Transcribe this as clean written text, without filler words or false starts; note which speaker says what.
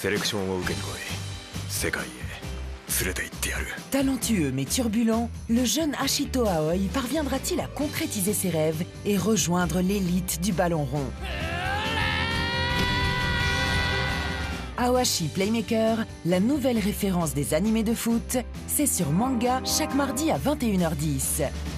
Speaker 1: セレクションを受けに来い。世界へ連れて行ってやる。
Speaker 2: Talentueux mais turbulent, le jeune Ashito Aoi parviendra-t-il à concrétiser ses rêves et rejoindre l'élite du ballon rond? Awashi Playmaker, la nouvelle référence des animés de foot, c'est sur Manga chaque mardi à 21h10.